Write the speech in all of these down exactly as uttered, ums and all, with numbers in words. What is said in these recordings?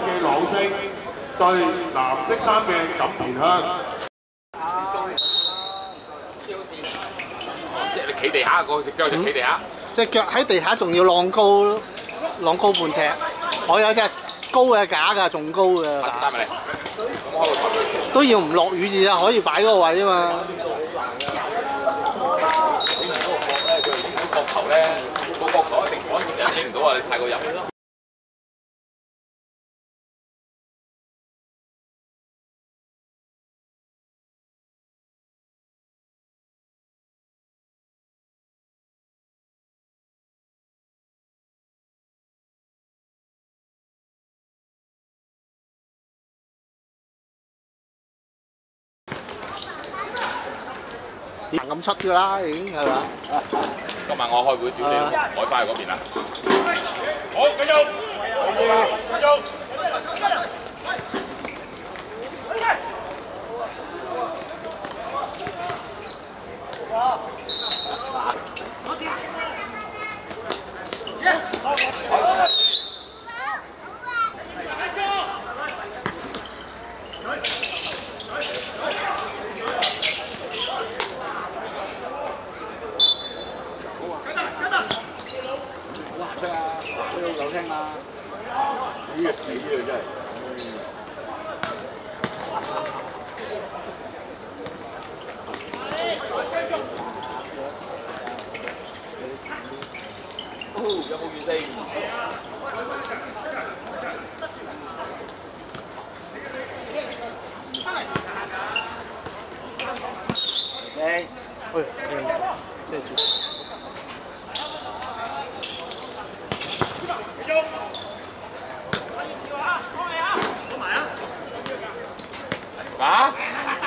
嘅朗星對藍色衫嘅錦田香。 即係你企地下個隻腳就企地下， 隻腳喺地下仲要晾高晾高半尺。我有隻高嘅架㗎，仲高嘅。 帶埋嚟，咁開個台。 都要唔落雨至可以擺嗰個位啊嘛。 影唔到個角咧，佢影到角頭咧，個角頭一定趕住人影唔到啊！你太過入。 行咁出㗎啦，已經係嘛？ 今晚我開會屌你，改翻去嗰邊啦。好，繼續，繼續。 有聽啊！ 呢個死啊真係。哦，有冇完成？ 你，喂，即係住。 啊！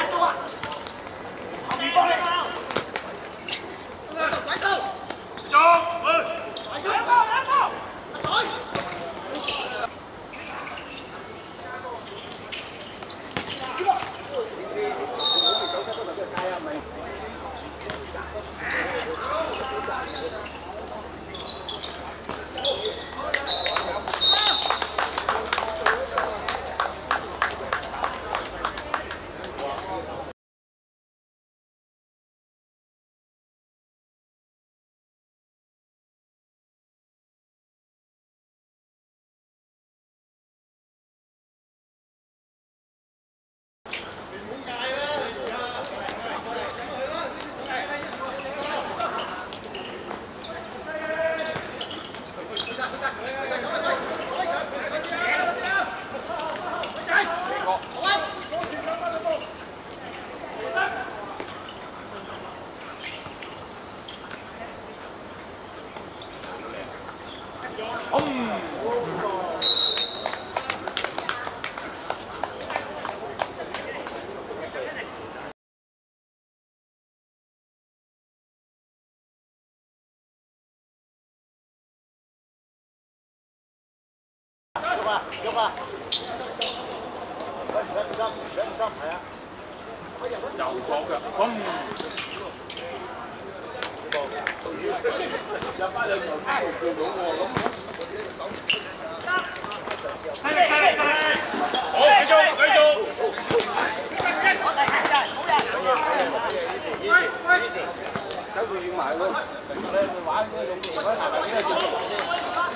喐啊！喐啊！唔使唔使唔使唔使唔使，係啊！ 右左腳，砰！入翻兩條街叫到喎咁。係係係。好，繼續繼續。 我哋係人，好人。喂喂。 走佢遠埋喎，你玩嗰種嘢，嗰行埋呢個叫。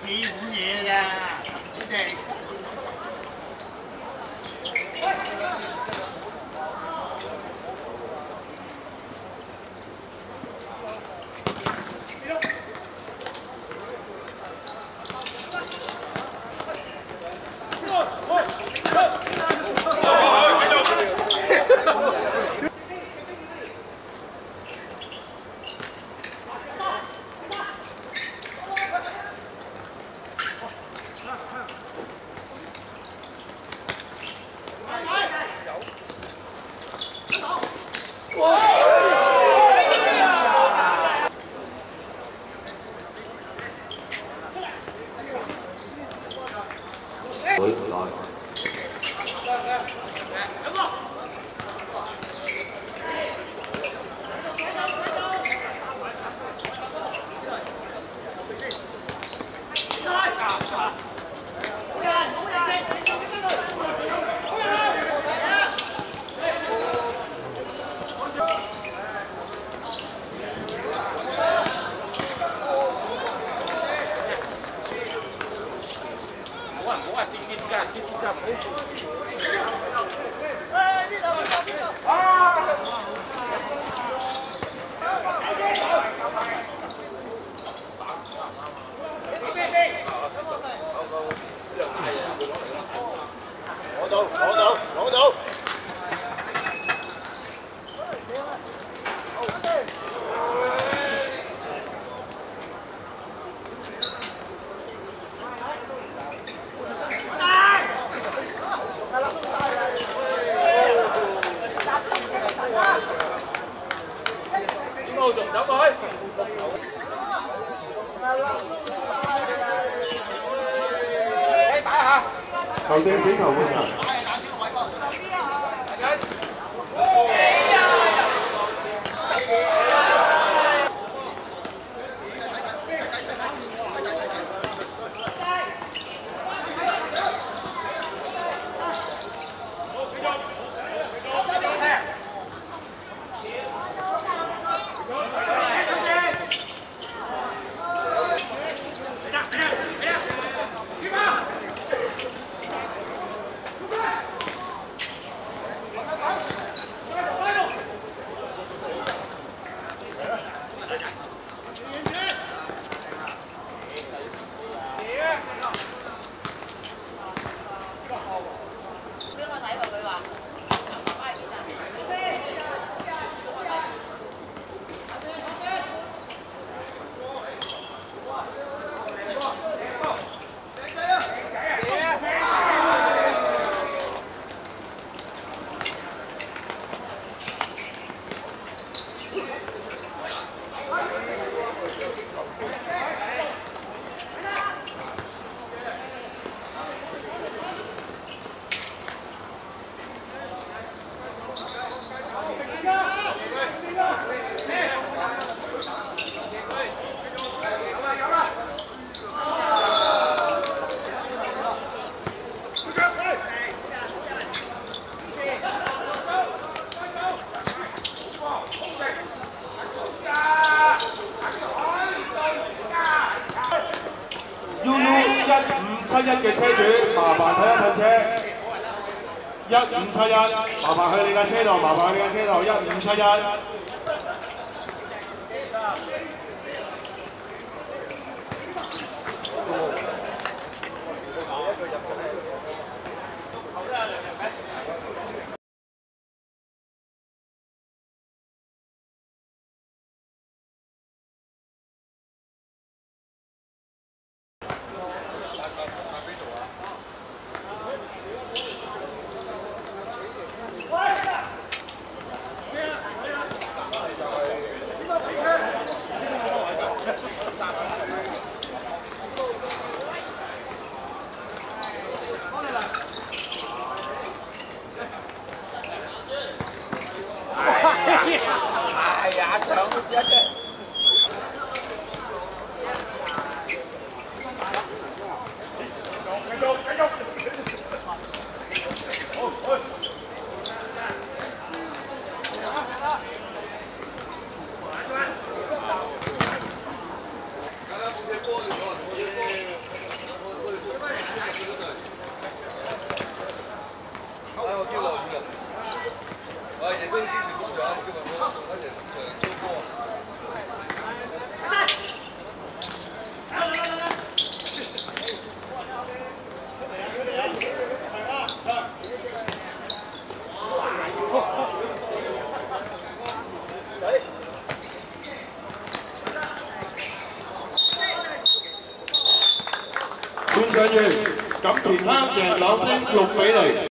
幾碗嘢㗎，主席。 攞到，攞到，攞到。 點路仲走過去？ 球證死球換人。U U 一五七一嘅車主，麻煩睇一睇車。一五七一，麻煩去你架車度，麻煩去你架車度，一五七一。 觀賞完，錦田坑贏朗星六比零。